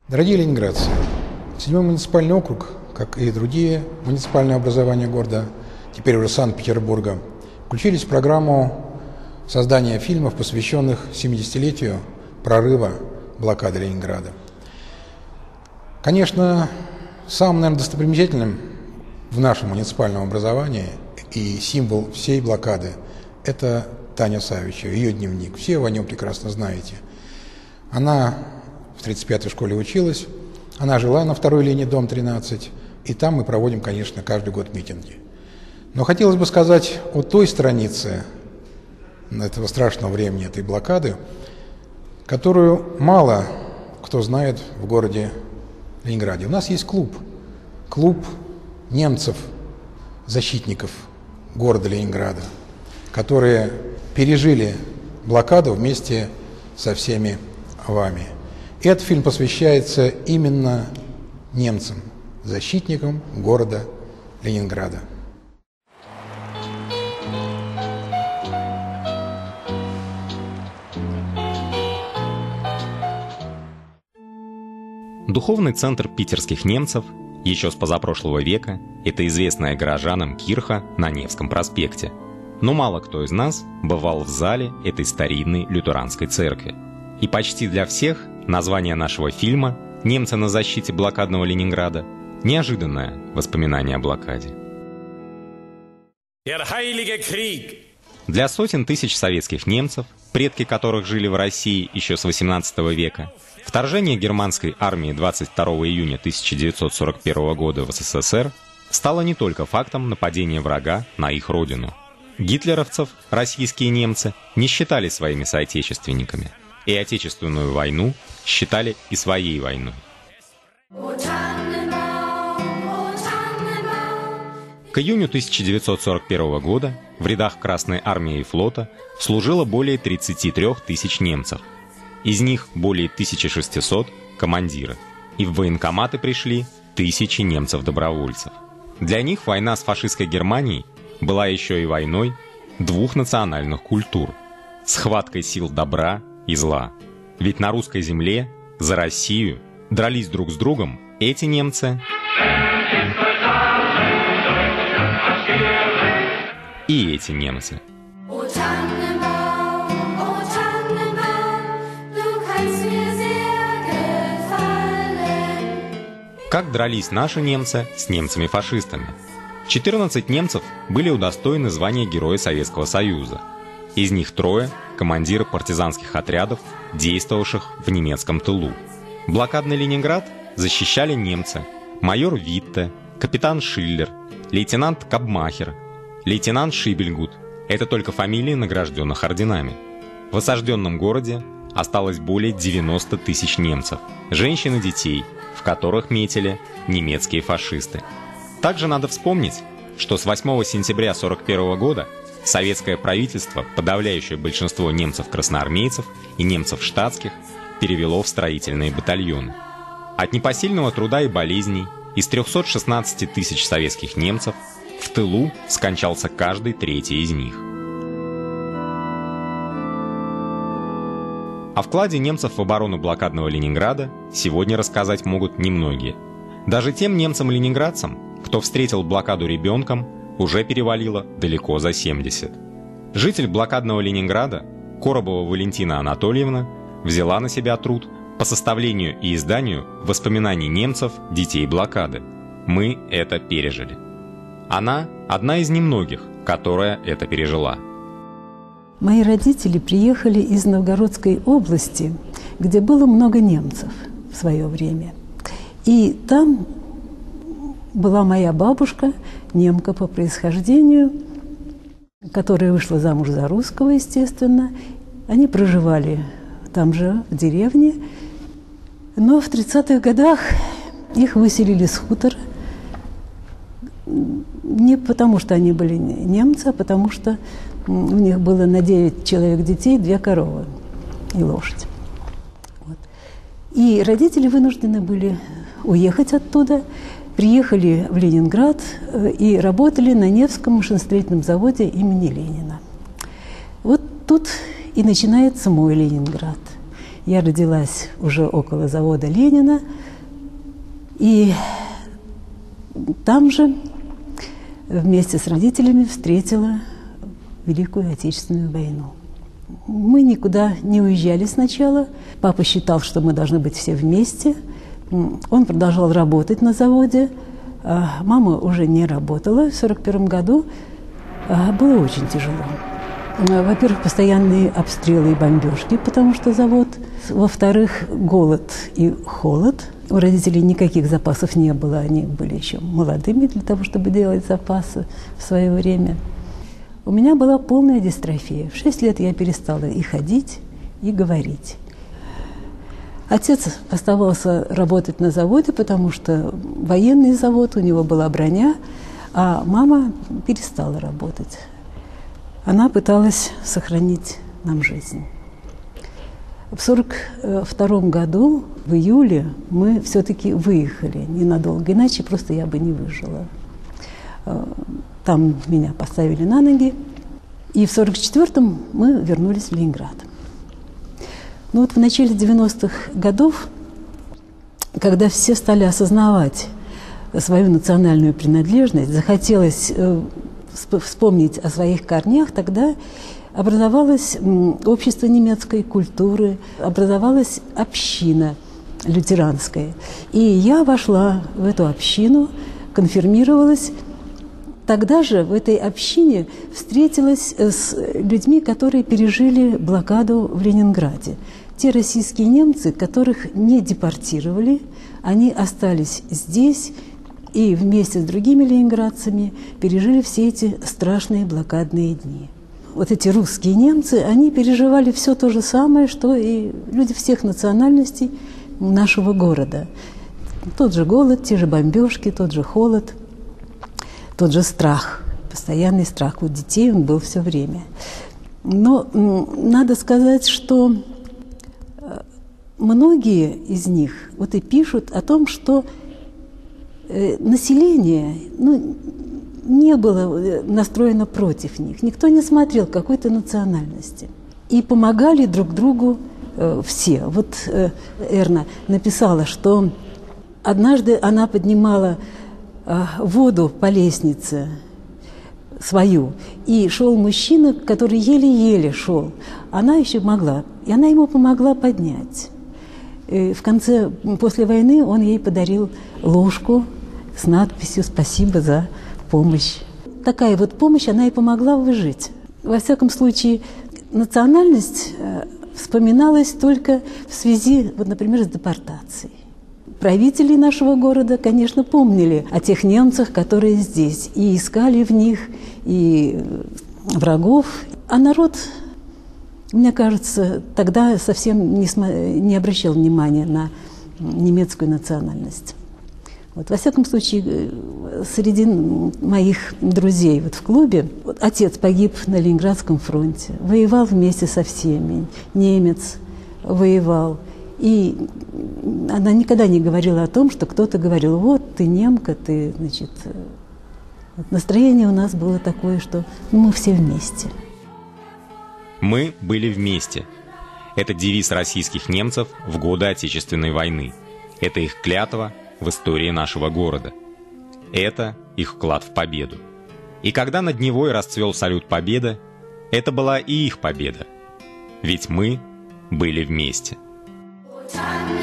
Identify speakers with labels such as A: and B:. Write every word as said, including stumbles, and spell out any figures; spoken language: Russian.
A: Дорогие ленинградцы, седьмой муниципальный округ, как и другие муниципальные образования города, теперь уже Санкт-Петербурга, включились в программу создания фильмов, посвященных семидесятилетию прорыва блокады Ленинграда. Конечно, самым, наверное, достопримечательным в нашем муниципальном образовании и символ всей блокады – это Таня Савичева, ее дневник. Все вы о нем прекрасно знаете. Она в тридцать пятой школе училась, она жила на второй линии, дом тринадцать, и там мы проводим, конечно, каждый год митинги. Но хотелось бы сказать о той странице этого страшного времени, этой блокады, которую мало кто знает в городе Ленинграде. У нас есть клуб, клуб немцев, защитников города Ленинграда, которые пережили блокаду вместе со всеми вами. И этот фильм посвящается именно немцам, защитникам города Ленинграда.
B: Духовный центр питерских немцев еще с позапрошлого века – это известная горожанам кирха на Невском проспекте. Но мало кто из нас бывал в зале этой старинной лютеранской церкви. И почти для всех название нашего фильма «Немцы на защите блокадного Ленинграда» – неожиданное воспоминание о блокаде. Для сотен тысяч советских немцев, предки которых жили в России еще с восемнадцатого века, вторжение германской армии двадцать второго июня тысяча девятьсот сорок первого года в СССР стало не только фактом нападения врага на их родину. Гитлеровцев российские немцы не считали своими соотечественниками, и Отечественную войну считали и своей войной. К июню тысяча девятьсот сорок первого года в рядах Красной армии и флота служило более тридцати трёх тысяч немцев. Из них более тысячи шестисот командиры. И в военкоматы пришли тысячи немцев-добровольцев. Для них война с фашистской Германией была еще и войной двух национальных культур, схваткой сил добра и зла. Ведь на русской земле за Россию дрались друг с другом эти немцы и эти немцы. Как дрались наши немцы с немцами-фашистами? четырнадцать немцев были удостоены звания Героя Советского Союза. Из них трое – командиры партизанских отрядов, действовавших в немецком тылу. Блокадный Ленинград защищали немцы: майор Витте, капитан Шиллер, лейтенант Кабмахер, лейтенант Шибельгут – это только фамилии награжденных орденами. В осажденном городе осталось более девяноста тысяч немцев, женщин и детей, в которых метили немецкие фашисты. Также надо вспомнить, что с восьмого сентября сорок первого года советское правительство подавляющее большинство немцев-красноармейцев и немцев штатских перевело в строительные батальоны. От непосильного труда и болезней из трёхсот шестнадцати тысяч советских немцев в тылу скончался каждый третий из них. О вкладе немцев в оборону блокадного Ленинграда сегодня рассказать могут немногие. Даже тем немцам-ленинградцам, кто встретил блокаду ребенком, уже перевалило далеко за семьдесят. Житель блокадного Ленинграда, Коробова Валентина Анатольевна, взяла на себя труд по составлению и изданию воспоминаний немцев, детей блокады. Мы это пережили. Она одна из немногих, которая это пережила.
C: Мои родители приехали из Новгородской области, где было много немцев в свое время. И там была моя бабушка, немка по происхождению, которая вышла замуж за русского, естественно. Они проживали там же, в деревне. Но в тридцатых годах их выселили с хутора. Не потому, что они были немцы, а потому что у них было на девять человек детей, две коровы и лошадь. Вот. И родители вынуждены были уехать оттуда, приехали в Ленинград и работали на Невском машиностроительном заводе имени Ленина. Вот тут и начинается мой Ленинград. Я родилась уже около завода Ленина, и там же вместе с родителями встретила Великую Отечественную войну. Мы никуда не уезжали сначала. Папа считал, что мы должны быть все вместе. Он продолжал работать на заводе. Мама уже не работала. В сорок первом году было очень тяжело. Во-первых, постоянные обстрелы и бомбежки, потому что завод. Во-вторых, голод и холод. У родителей никаких запасов не было. Они были еще молодыми для того, чтобы делать запасы в свое время. У меня была полная дистрофия. В шесть лет я перестала и ходить, и говорить. Отец оставался работать на заводе, потому что военный завод, у него была броня, а мама перестала работать. Она пыталась сохранить нам жизнь. В сорок втором году, в июле, мы все-таки выехали ненадолго, иначе просто я бы не выжила. Там меня поставили на ноги, и в сорок четвёртом мы вернулись в Ленинград. Но вот в начале девяностых годов, когда все стали осознавать свою национальную принадлежность, захотелось э, вспомнить о своих корнях, тогда образовалось общество немецкой культуры, образовалась община лютеранская. И я вошла в эту общину, конфирмировалась. Тогда же в этой общине встретилась с людьми, которые пережили блокаду в Ленинграде. Те российские немцы, которых не депортировали, они остались здесь и вместе с другими ленинградцами пережили все эти страшные блокадные дни. Вот эти русские немцы, они переживали все то же самое, что и люди всех национальностей нашего города. Тот же голод, те же бомбежки, тот же холод. Тот же страх, постоянный страх. У детей он был все время. Но надо сказать, что многие из них вот и пишут о том, что население ну, не было настроено против них. Никто не смотрел какой-то национальности. И помогали друг другу все. Вот Эрна написала, что однажды она поднимала воду по лестнице свою, и шел мужчина, который еле-еле шел. Она еще могла, и она ему помогла поднять. И в конце, после войны, он ей подарил ложку с надписью «Спасибо за помощь». Такая вот помощь, она и помогла выжить. Во всяком случае, национальность вспоминалась только в связи, вот, например, с депортацией. Правители нашего города, конечно, помнили о тех немцах, которые здесь, и искали в них и врагов. А народ, мне кажется, тогда совсем не, не обращал внимания на немецкую национальность. Вот, во всяком случае, среди моих друзей вот в клубе вот, отец погиб на Ленинградском фронте, воевал вместе со всеми, немец воевал. И она никогда не говорила о том, что кто-то говорил: вот ты немка, ты, значит... Вот настроение у нас было такое, что ну, мы все вместе.
B: Мы были вместе. Это девиз российских немцев в годы Отечественной войны. Это их клятва в истории нашего города. Это их вклад в победу. И когда над Невой расцвел салют Победа, это была и их победа. Ведь мы были вместе.
D: Time